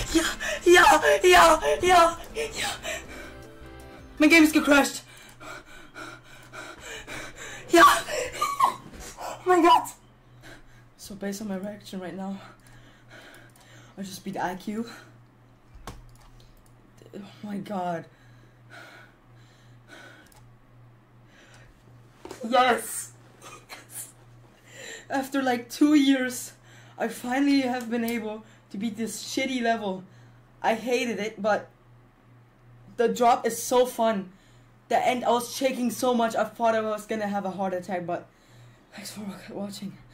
Yeah. My games get crashed. Yeah. Oh my god. So based on my reaction right now, I just beat IQ. Oh my god. Yes. After like 2 years, I finally have been able to beat this shitty level. I hated it, but the drop is so fun. The end, I was shaking so much, I thought I was gonna have a heart attack, but thanks for watching.